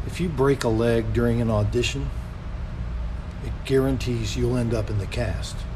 If you break a leg during an audition, it guarantees you'll end up in the cast.